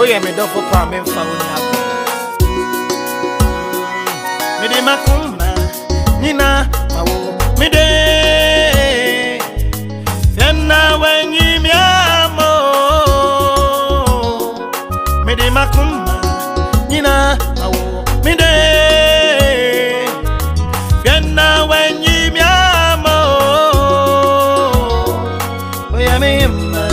Oye me do for palm and found me de macumba, Nina, me de Fianna when ye me amo me de macumba, Nina, me de Fianna when ye me amo Oye me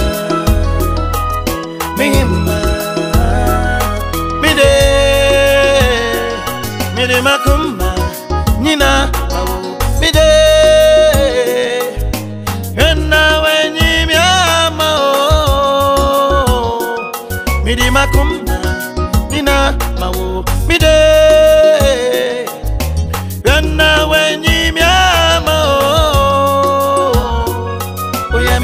Macumba, Nina, me de, and now when you me amo, me de Macumba, Nina, me de, and now when you me amo, oh yeah,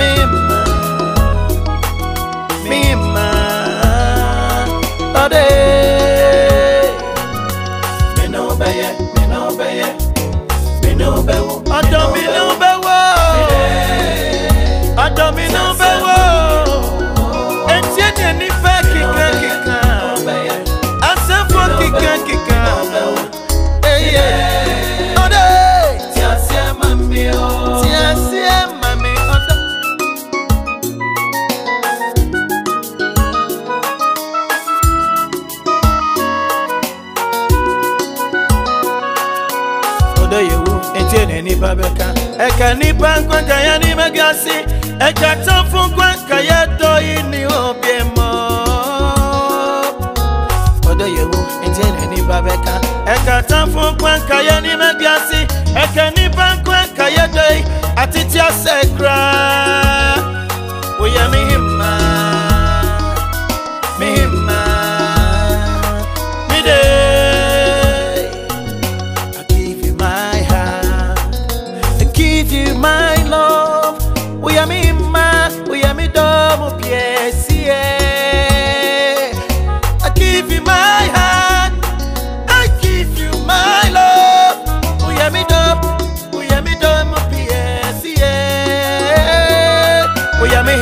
me Babeka, eka ni pankwa kaya ni magasi, eka tafunkwa kaya to ini obiemo. Odo yewu, entiene ni babeka, eka tafunkwa kaya ni magasi, eka ni pankwa kaya to atitia sekra. Oya mihima, mihima, mide. My love, we are me double pièce. I give you my heart, I give you my love. We are me double pièce. We are me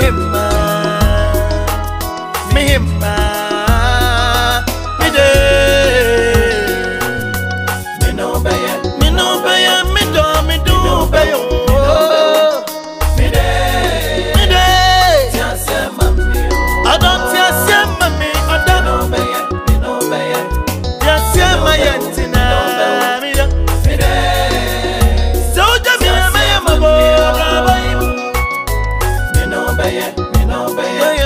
me no